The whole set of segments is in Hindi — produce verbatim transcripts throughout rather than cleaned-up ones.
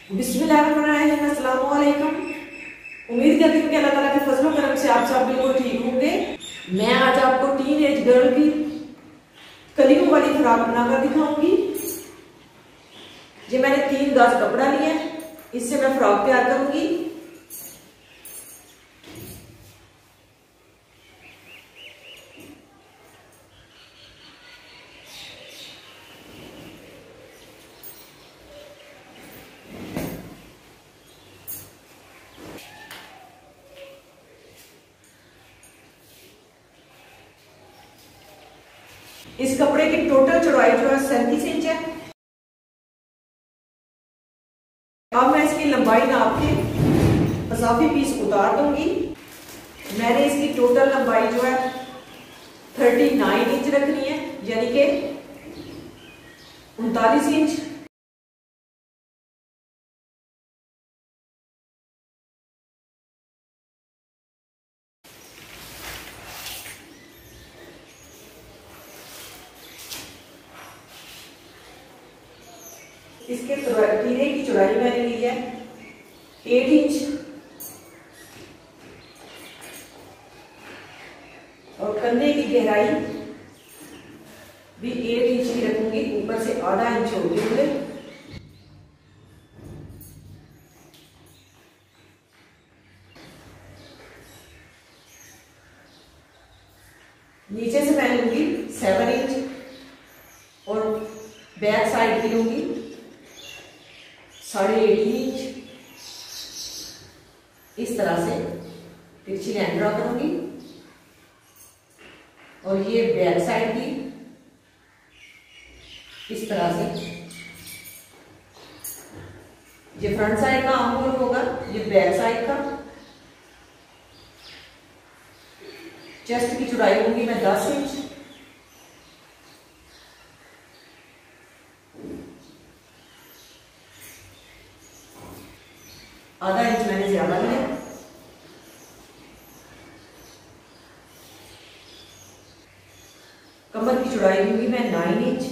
बिस्मिल्लाहिर्रहमानिर्रहीम, अस्सलाम वालेकुम। उम्मीद करती हूँ कि अल्लाह ताला के फजलो करम से आप सब बिल्कुल ठीक होंगे। मैं आज आपको टीन एज गर्ल की कलियों वाली फ्रॉक बनाकर दिखाऊंगी। ये मैंने तीन गज कपड़ा लिया है, इससे मैं फ्रॉक तैयार करूंगी। इस कपड़े की टोटल चौड़ाई जो है सैंतीस इंच है। अब मैं इसकी लंबाई नाप के अजाफी पीस उतार दूंगी। मैंने इसकी टोटल लंबाई जो है उनतालीस इंच रखनी है, यानी कि उनतालीस इंच। इसके तीरे की चौड़ाई मैंने ली है आठ इंच और कंधे की गहराई भी आठ इंच की रखूंगी, ऊपर से आधा इंच होते हुए। नीचे से मैं लूंगी सेवन इंच और बैक साइड की लूंगी साढ़े आठ इंच। इस तरह से तिरछी लाइन ड्रॉ करूंगी और ये बैक साइड की इस तरह से। ये फ्रंट साइड का आर्म होल होगा, ये बैक साइड का। चेस्ट की चौड़ाई होगी मैं दस इंच। आधा इंच मैंने ज्यादा लिया। कमर की चौड़ाई होगी मैं नौ इंच।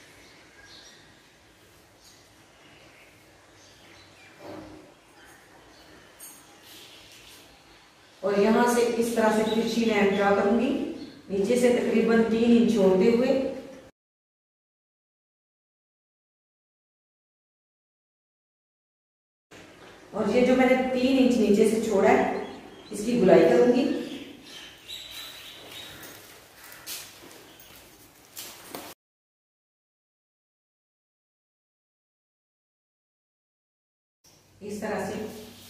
और यहां से इस तरह से तिरछी लाइन ड्रा करूंगी, नीचे से तकरीबन तीन इंच छोड़ते हुए। और ये जो मैंने तीन इंच नीचे से छोड़ा है, इसकी गुलाई करूंगी। इस तरह से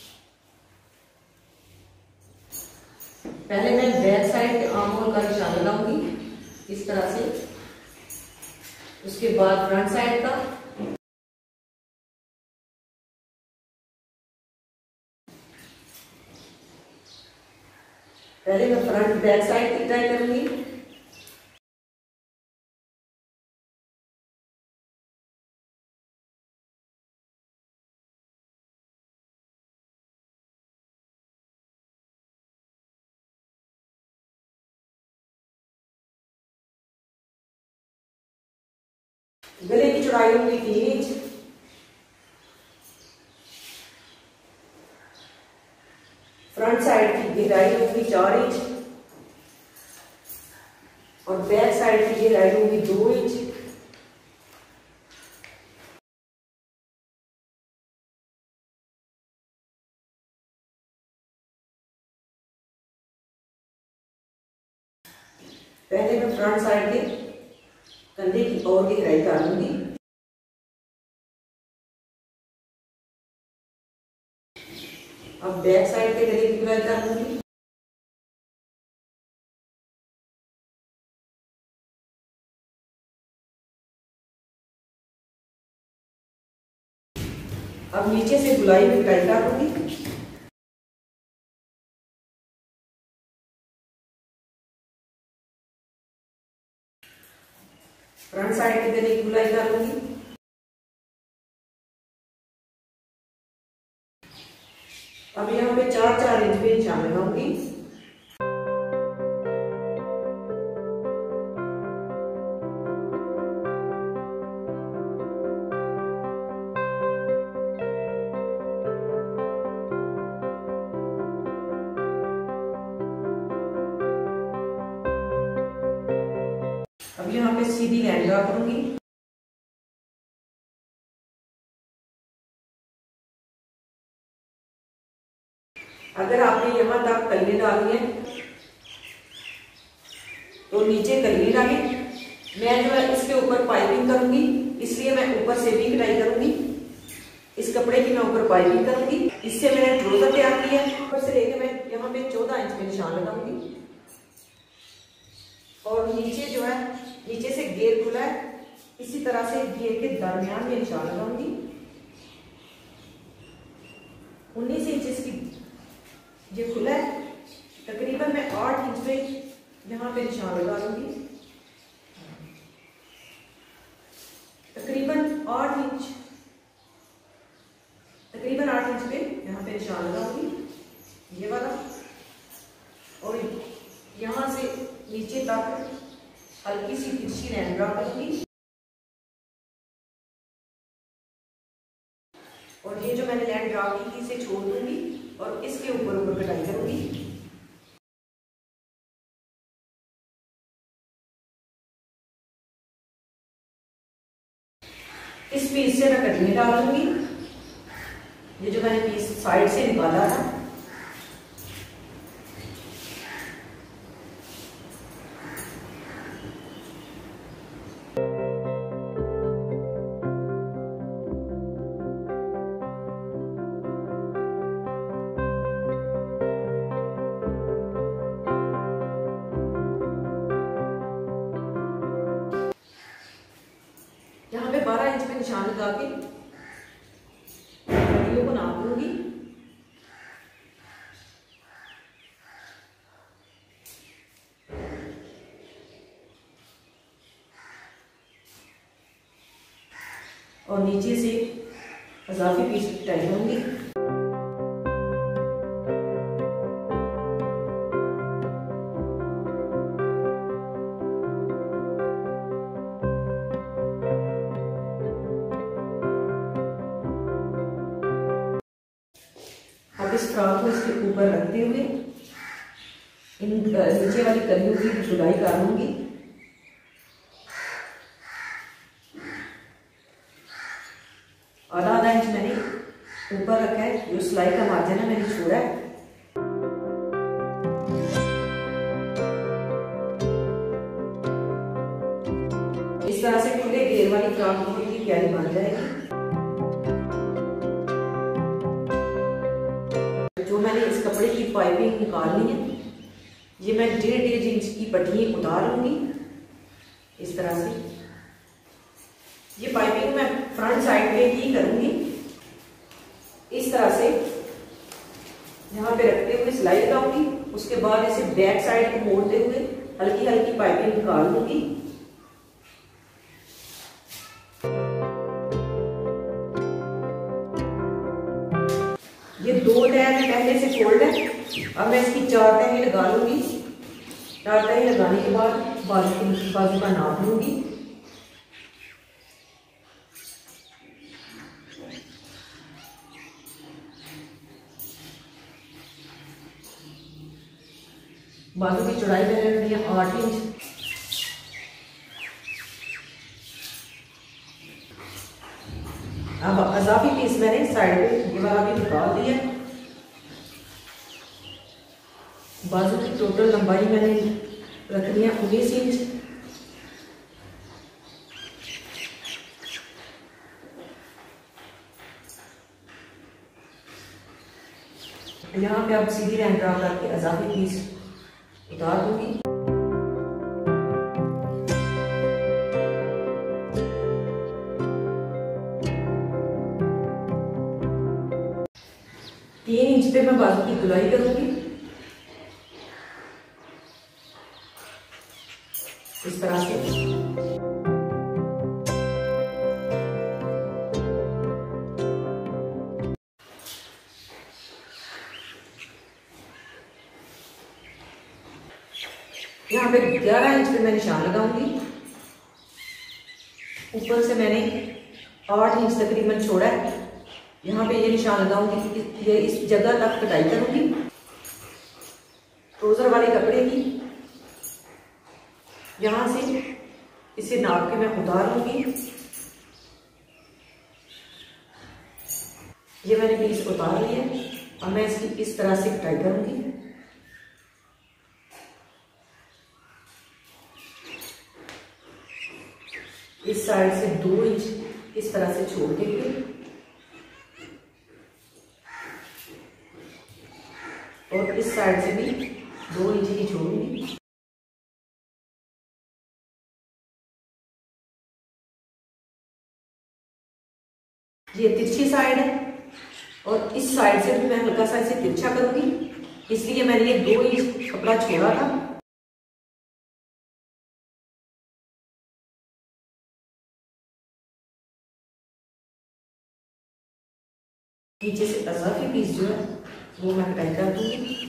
पहले मैं बैक साइड के आर्म होल का निशान लगाऊंगी इस तरह से, उसके बाद फ्रंट साइड का। पहले मैं फ्रंट बैक साइड की ट्राई करूंगी। गले की चौड़ाई होगी तीन इंच। फ्रंट साइड की गहराई होगी चार इंच और बैक साइड की गहराई होगी दो इंच। पहले मैं फ्रंट साइड के कंधे की और गहराई कर लूंगी। अब बैक साइड के गले की गुलाई कर लूंगी। अब नीचे से गुलाई में कटाई कर लूंगी। फ्रंट साइड के गले की गुलाई कर लूंगी। अब यहाँ पे चार चार इंच पे निशान लगाऊंगी। लाइन ड्रा करूंगी। अगर आपने यहाँ तक कलियां डाली है तो नीचे कलियां डालें। मैं जो है इसके ऊपर पाइपिंग करूंगी, इसलिए मैं ऊपर से भी कढ़ाई करूंगी। इस कपड़े की मैं ऊपर पाइपिंग करूंगी। इससे मैंने ट्राउजर तैयार किया है। ऊपर से लेके मैं यहाँ पे चौदह इंच में निशान लगाऊंगी और नीचे जो है नीचे से घेर खुला है, इसी तरह से घेर के दरमियान में निशान लगाऊंगी। उन्नीस इंच इसकी ये खुला है, तकरीबन मैं आठ इंच पे यहाँ पे निशान लगा दूंगी। तकरीबन आठ इंच तकरीबन आठ इंच पे यहाँ पे निशान लगाऊंगी ये वाला, और यहाँ से नीचे तक हल्की सी तिरछी लाइन ड्रा करूंगी। और ये जो मैंने लाइन ड्रा की थी इसे छोड़ दूंगी और इसके ऊपर ऊपर कटाई करूंगी। इस पीस से मैं कटिंग डाल दूंगी। ये जो मैंने पीस साइड से निकाला था, यहाँ पे बारह इंच पे निशान लगा के कलियों को नाप लूंगी। और नीचे से इजाफी पीस कटाई करूंगी। अब इस फ्रॉक को इसके ऊपर रखते हुए इन नीचे वाली कलियों की जुड़ाई कर लूंगी। आधा आधा इंच मैंने ऊपर रखा है, जो सिलाई का मार्जिन है मैंने छोड़ा है। इस तरह से खुले घेर वाली फ्रॉक की तैयारी बन जाएगी। जो मैंने इस कपड़े की पाइपिंग निकालनी है, ये मैं डेढ़ डेढ़ इंच की पट्टी उतार लूंगी इस तरह से। ये पाइपिंग मैं फ्रंट साइड पे ही करूंगी। इस तरह से यहाँ पे रखते हुए सिलाई लगाऊंगी, उसके बाद इसे बैक साइड को मोड़ते हुए हल्की हल्की पाइपिंग निकाल लूंगी। ये दो तह में पहले से फोल्ड है, अब मैं इसकी चार तह लगा लूंगी। चार तह लगाने के बाद बाजू बाजू का नाप लूंगी। बाजू की चौड़ाई मैंने रखी है आठ इंच। अब अजाफी पीस मैंने साइड पे ये वाला भी निकाल दिया। बाजू की टोटल लंबाई मैंने रखनी है उन्नीस इंच। यहाँ पे अब सीधी लाइन ड्रा करके अजाफी पीस उतार दूंगी। तीन इंच पे मैं बाजू की गुलाई करूंगी इस तरह से। यहाँ पे ग्यारह इंच पे मैं निशान लगाऊंगी। ऊपर से मैंने आठ इंच तकरीबन छोड़ा है। यहाँ पे ये निशान लगाऊंगी, ये इस जगह तक कटाई करूंगी ट्राउजर वाले कपड़े की। यहाँ से इसे नाप के मैं उतार लूंगी। ये मैंने पीस उतार लिया। अब मैं इसकी इस तरह से कटाई करूंगी। इस साइड से दो इंच इस तरह से छोड़ देंगे और इस साइड से भी दो इंच ही छोड़ूंगी। ये तिरछी साइड है और इस साइड से भी मैं हल्का सा इसे तिरछा करूंगी, इसलिए मैंने ये दो इंच कपड़ा छोड़ा था। नीचे से अज़ाफ़ी पीस जो है वो मैं कटाई कर दूंगी।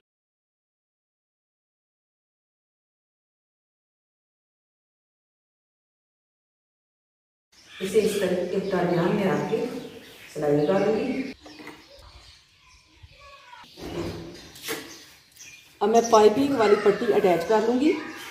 इसे इस तरह के दरमियान में रख के सिलाई लगा दूंगी। अब मैं पाइपिंग वाली पट्टी अटैच कर लूंगी।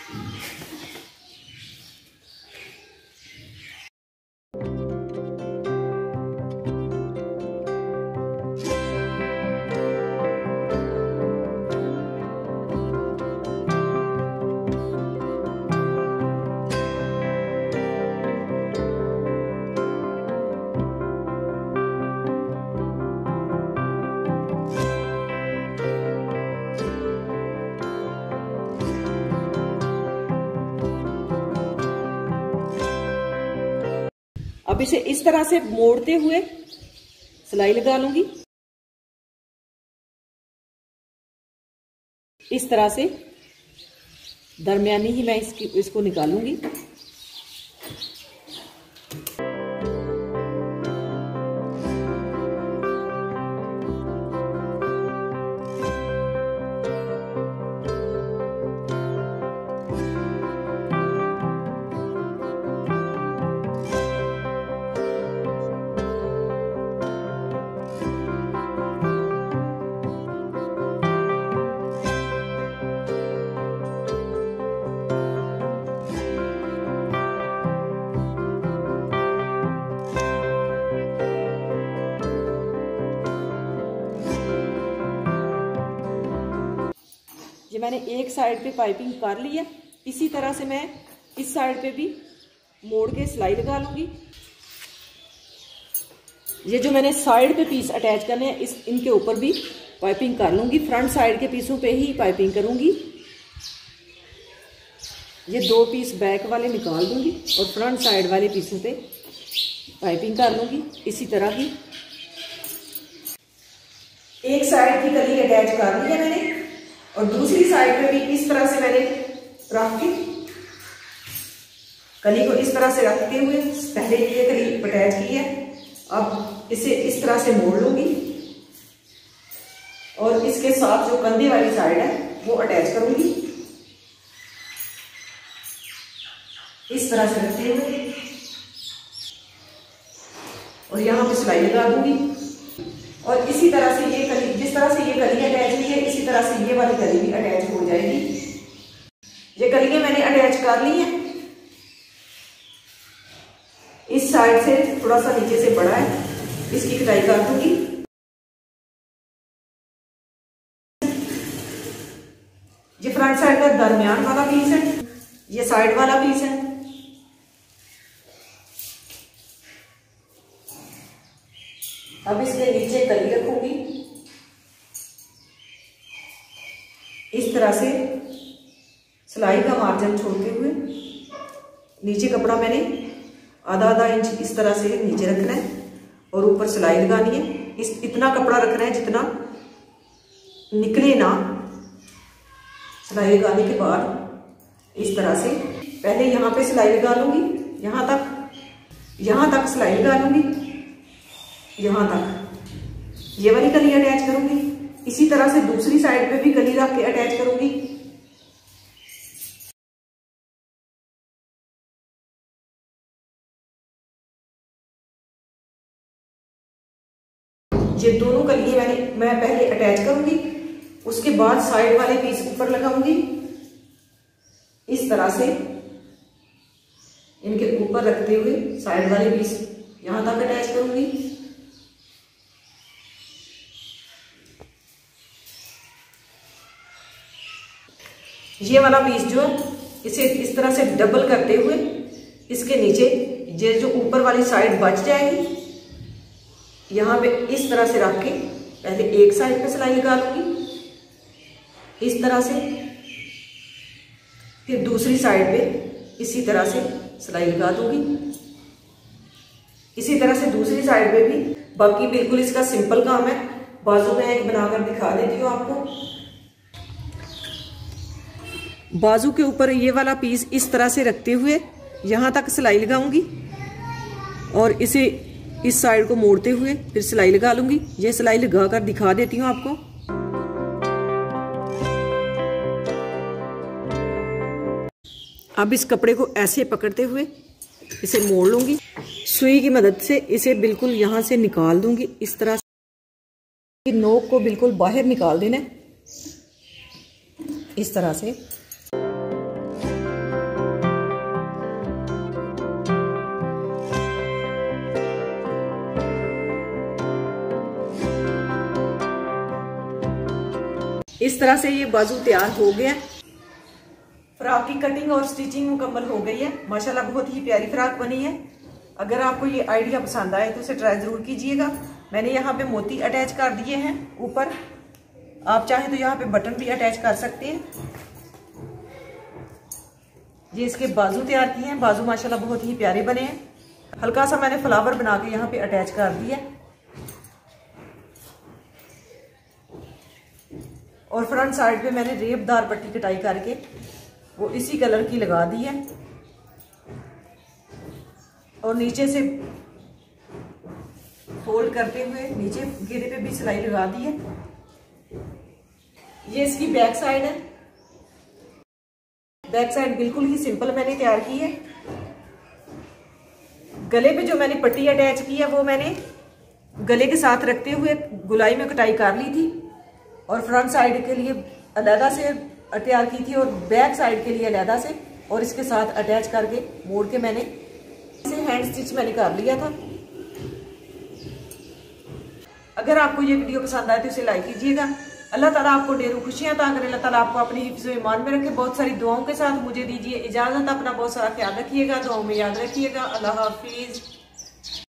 अब इसे इस तरह से मोड़ते हुए सिलाई लगा लूंगी। इस तरह से दरमियानी ही मैं इसकी इसको निकालूंगी। ये मैंने एक साइड पे पाइपिंग कर ली है। इसी तरह से मैं इस साइड पे भी मोड़ के सिलाई लगा लूंगी। ये जो मैंने साइड पे पीस अटैच करने हैं इस इनके ऊपर भी पाइपिंग कर लूंगी। फ्रंट साइड के पीसों पे ही पाइपिंग करूंगी। ये दो पीस बैक वाले निकाल दूंगी और फ्रंट साइड वाले पीसों पे पाइपिंग कर लूंगी। इसी तरह की एक साइड की कली अटैच कर ली है मैंने और दूसरी साइड पे भी इस तरह से मैंने रख के कली को इस तरह से रखते हुए पहले ये कली अटैच की है। अब इसे इस तरह से मोड़ लूंगी और इसके साथ जो कंधे वाली साइड है वो अटैच करूंगी। इस तरह से रखते हुए और यहां पे सिलाई लगा दूंगी और इसी तरह से ये कली जिस तरह से ये कली अटैच हुई है इसी तरह से ये वाली कली भी अटैच हो जाएगी। ये कलियां मैंने अटैच कर ली हैं। इस साइड से थोड़ा सा नीचे से बड़ा है, इसकी कटाई कर दूंगी। ये फ्रंट साइड का दरमियान वाला पीस है, ये साइड वाला पीस है। अब इसके नीचे कली रखूंगी। इस तरह से सिलाई का मार्जिन छोड़ते हुए नीचे कपड़ा मैंने आधा आधा इंच इस तरह से नीचे रखना है और ऊपर सिलाई लगानी है। इस इतना कपड़ा रखना है जितना निकले ना। सिलाई लगाने के बाद इस तरह से पहले यहाँ पे सिलाई लगा लूंगी, यहाँ तक यहाँ तक सिलाई लगा लूंगी, यहाँ तक ये वाली कली अटैच करूंगी। इसी तरह से दूसरी साइड पे भी कली रख के अटैच करूंगी। ये दोनों कलियां मैंने मैं पहले अटैच करूंगी, उसके बाद साइड वाले पीस ऊपर लगाऊंगी। इस तरह से इनके ऊपर रखते हुए साइड वाले पीस यहां तक अटैच करूंगी। ये वाला पीस जो इसे इस तरह से डबल करते हुए इसके नीचे ये जो ऊपर वाली साइड बच जाएगी, यहां पे इस तरह से रख के पहले एक साइड पे सिलाई लगा लूंगी इस तरह से, फिर दूसरी साइड पे इसी तरह से सिलाई लगा दूंगी, इसी तरह से दूसरी साइड पे भी। बाकी बिल्कुल इसका सिंपल काम है। बाजू में एक बनाकर दिखा देती हूँ आपको। बाजू के ऊपर ये वाला पीस इस तरह से रखते हुए यहां तक सिलाई लगाऊंगी और इसे इस साइड को मोड़ते हुए फिर सिलाई लगा लूंगी। ये सिलाई लगा कर दिखा देती हूँ आपको। अब इस कपड़े को ऐसे पकड़ते हुए इसे मोड़ लूंगी, सुई की मदद से इसे बिल्कुल यहां से निकाल दूंगी इस तरह से। नोक को बिल्कुल बाहर निकाल देना इस तरह से। इस तरह से ये बाजू तैयार हो गया। फ्रॉक की कटिंग और स्टिचिंग मुकम्मल हो गई है। माशाल्लाह बहुत ही प्यारी फ्रॉक बनी है। अगर आपको ये आइडिया पसंद आए तो उसे ट्राई जरूर कीजिएगा। मैंने यहाँ पे मोती अटैच कर दिए हैं ऊपर, आप चाहें तो यहाँ पे बटन भी अटैच कर सकते हैं। ये इसके बाजू तैयार किए हैं। बाजू माशाल्लाह बहुत ही प्यारे बने हैं। हल्का सा मैंने फ्लावर बना के यहाँ पे अटैच कर दिया और फ्रंट साइड पे मैंने रेबदार पट्टी कटाई करके वो इसी कलर की लगा दी है और नीचे से फोल्ड करते हुए नीचे घेरे पे भी सिलाई लगा दी है। ये इसकी बैक साइड है। बैक साइड बिल्कुल ही सिंपल मैंने तैयार की है। गले पे जो मैंने पट्टी अटैच की है वो मैंने गले के साथ रखते हुए गुलाई में कटाई कर ली थी और फ्रंट साइड के लिए अलहदा से तैयार की थी और बैक साइड के लिए अलहदा से, और इसके साथ अटैच करके मोड़ के मैंने इसे हैंड स्टिच मैंने कर लिया था। अगर आपको ये वीडियो पसंद आए तो इसे लाइक कीजिएगा। अल्लाह ताला आपको ढेरों खुशियां अता करे। अल्लाह ताला आपको अपनी हिफ्ज़ व ईमान में रखे। बहुत सारी दुआओं के साथ मुझे दीजिए इजाजत। अपना बहुत सारा ख्याल रखिएगा, दुआओं में याद रखिएगा। अल्लाह हाफिज।